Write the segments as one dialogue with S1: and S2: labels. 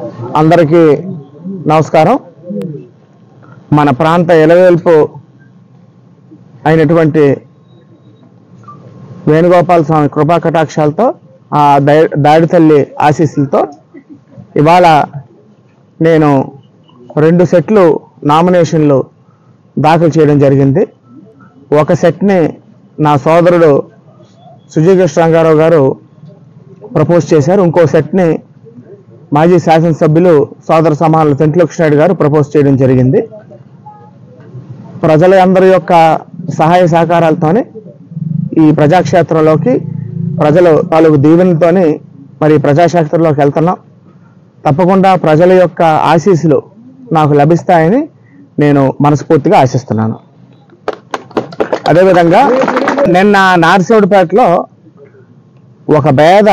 S1: అందరికీ నమస్కారం. మన ప్రాంత ఎలవేల్పు అయినటువంటి వేణుగోపాల స్వామి కృపా కటాక్షాలతో ఆ దాడి తల్లి ఆశీస్సులతో ఇవాళ నేను 2 సెట్లు నామినేషన్లు దాఖలు చేయడం జరిగింది. ఒక సెట్ని నా సోదరుడు సుజయకృష్ణ రంగారావు గారు ప్రపోజ్ చేశారు. ఇంకో సెట్ని మాజీ శాసనసభ్యులు సోదర సమానులు తెంట్ల కృష్ణారెడ్డి గారు ప్రపోజ్ చేయడం జరిగింది. ప్రజల అందరి యొక్క సహాయ సహకారాలతోనే ఈ ప్రజాక్షేత్రంలోకి ప్రజలు తాలూకు దీవెనలతోనే మరి ప్రజాక్షేత్రంలోకి వెళ్తున్నాం. తప్పకుండా ప్రజల యొక్క ఆశీస్సులు నాకు లభిస్తాయని నేను మనస్ఫూర్తిగా ఆశిస్తున్నాను. అదేవిధంగా నిన్న నార్సింహుడిపేటలో ఒక పేద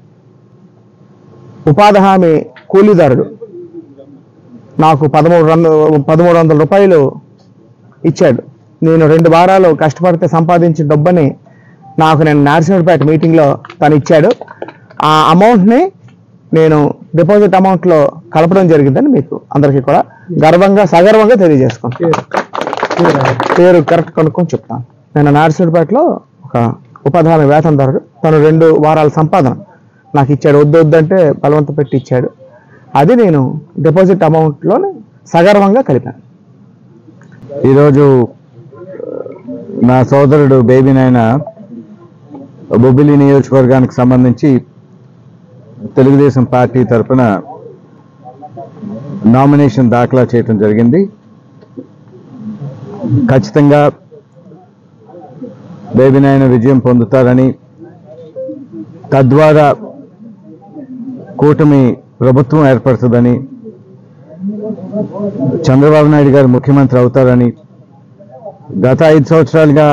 S1: ఉపాధి హామీ కూలీదారుడు నాకు 1300 రూపాయలు ఇచ్చాడు. నేను 2 వారాలు కష్టపడితే సంపాదించిన డబ్బని నాకు నేను నార్సింహుడిపేట మీటింగ్లో తను ఇచ్చాడు. ఆ అమౌంట్ని నేను డిపాజిట్ అమౌంట్లో కలపడం జరిగిందని మీకు అందరికీ కూడా సగర్వంగా తెలియజేసుకుంటాను. పేరు కరెక్ట్ కనుక్కొని చెప్తాను. నేను నార్సింహుడిపేటలో ఒక ఉపాధి హామీ వేతనదారుడు, తను 2 వారాల సంపాదన నాకు ఇచ్చాడు. వద్దంటే బలవంత పెట్టి ఇచ్చాడు. అది నేను డిపాజిట్ అమౌంట్లో సగర్వంగా కలిపాను.
S2: ఈరోజు నా సోదరుడు బేబీ నాయన బొబ్బిలి నియోజకవర్గానికి సంబంధించి తెలుగుదేశం పార్టీ తరఫున నామినేషన్ దాఖలా చేయడం జరిగింది. ఖచ్చితంగా బేబీ నాయన విజయం పొందుతారని, తద్వారా కూటమి ప్రభుత్వం ఏర్పడుతుందని, చంద్రబాబు నాయుడు గారు ముఖ్యమంత్రి అవుతారని, గత 5 సంవత్సరాలుగా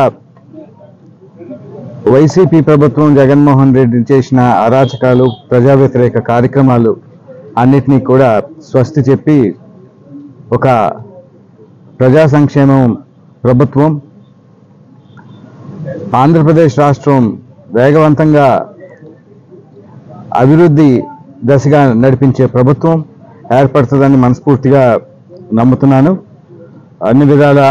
S2: వైసీపీ ప్రభుత్వం జగన్మోహన్ రెడ్డి చేసిన అరాచకాలు, ప్రజా వ్యతిరేక కార్యక్రమాలు అన్నిటినీ కూడా స్వస్తి చెప్పి ఒక ప్రజా సంక్షేమం ప్రభుత్వం, ఆంధ్రప్రదేశ్ రాష్ట్రం వేగవంతంగా అభివృద్ధి దశగా నడిపించే ప్రభుత్వం ఏర్పడుతుందని మనస్ఫూర్తిగా నమ్ముతున్నాను. అన్ని విధాల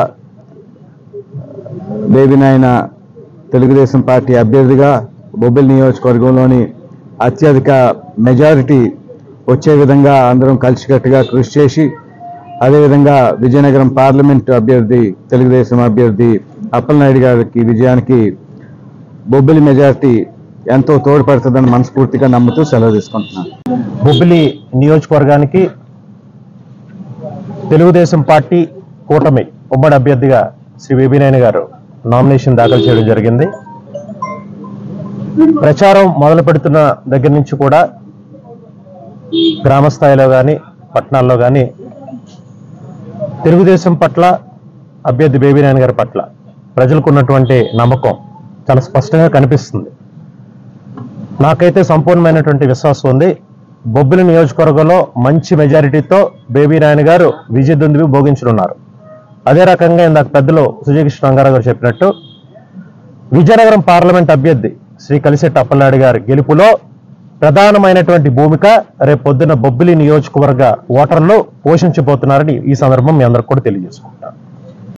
S2: బేబీ నాయన తెలుగుదేశం పార్టీ అభ్యర్థిగా బొబ్బిలి నియోజకవర్గంలోని అత్యధిక మెజారిటీ వచ్చే విధంగా అందరం కలిసికట్టుగా కృషి చేసి, అదేవిధంగా విజయనగరం పార్లమెంటు అభ్యర్థి తెలుగుదేశం అభ్యర్థి అప్పలనాయుడు గారికి విజయానికి బొబ్బిలి మెజారిటీ ఎంతో తోడ్పడుతుందని మనస్ఫూర్తిగా నమ్ముతూ సెలవు తీసుకుంటున్నాను.
S3: బొబ్బిలి నియోజకవర్గానికి తెలుగుదేశం పార్టీ కూటమి ఉమ్మడి అభ్యర్థిగా శ్రీ బేబీ నాయన గారు నామినేషన్ దాఖలు చేయడం జరిగింది. ప్రచారం మొదలు పెడుతున్న దగ్గర నుంచి కూడా గ్రామ స్థాయిలో కానీ పట్టణాల్లో కానీ తెలుగుదేశం పట్ల, అభ్యర్థి బేబీ నాయన గారి పట్ల ప్రజలకు ఉన్నటువంటి నమ్మకం చాలా స్పష్టంగా కనిపిస్తుంది. నాకైతే సంపూర్ణమైనటువంటి విశ్వాసం ఉంది. బొబ్బిలి నియోజకవర్గంలో మంచి మెజారిటీతో బేబీ నాయన గారు విజయదుందుబి భోగించనున్నారు. అదే రకంగా ఇందాక పెద్దలు సుజయకృష్ణ రంగారావు గారు చెప్పినట్టు విజయనగరం పార్లమెంట్ అభ్యర్థి శ్రీ కలిశెట్టి అప్పలనాయుడు గారి గెలుపులో ప్రధానమైనటువంటి భూమిక రేపు పొద్దున బొబ్బిలి నియోజకవర్గ ఓటర్లు పోషించబోతున్నారని ఈ సందర్భం మీ అందరికి కూడా తెలియజేసుకుంటాను.